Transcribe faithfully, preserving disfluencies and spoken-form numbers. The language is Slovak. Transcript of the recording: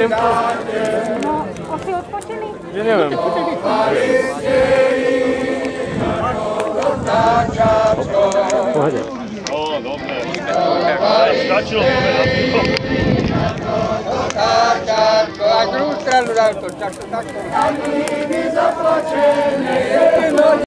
idem? No, asi odpočený? Ja neviem. Pohode. Ó, dobre. Stačilo povedať. Otáčatko, a druhú stranu dal to, tak to takto.